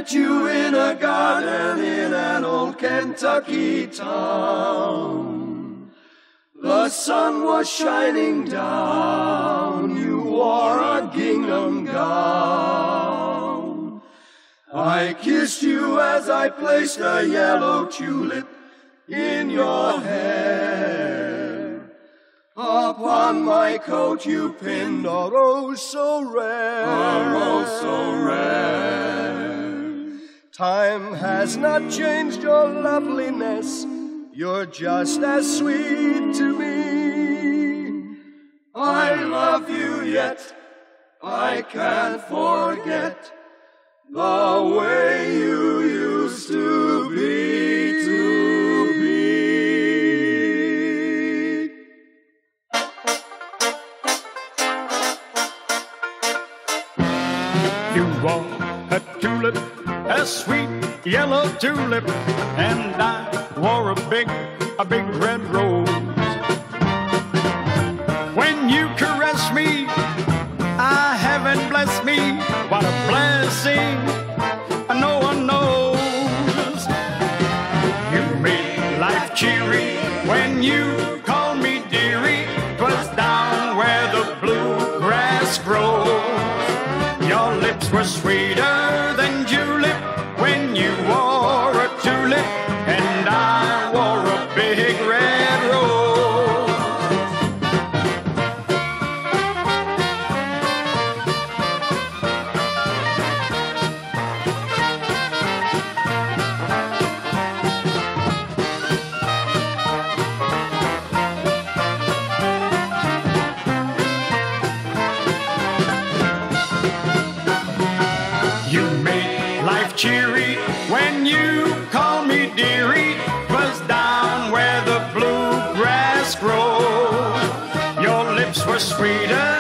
met you in a garden in an old Kentucky town. The sun was shining down, you wore a gingham gown. I kissed you as I placed a yellow tulip in your hair. Upon my coat you pinned a rose so rare, a rose so rare. Time has not changed your loveliness, you're just as sweet to me. I love you yet, I can't forget the way you used to be to me. You wore a tulip, a sweet yellow tulip, and I wore a big red rose. When you caress me, ah, heaven bless me, what a blessing, no one knows. You made life cheery when you called me dearie, 'twas down where the bluegrass grows. Your lips were sweeter than julep when you wore a tulip, and I wore a big red rose. You made life cheery when you called me dearie, 'twas down where the bluegrass grows. Your lips were sweeter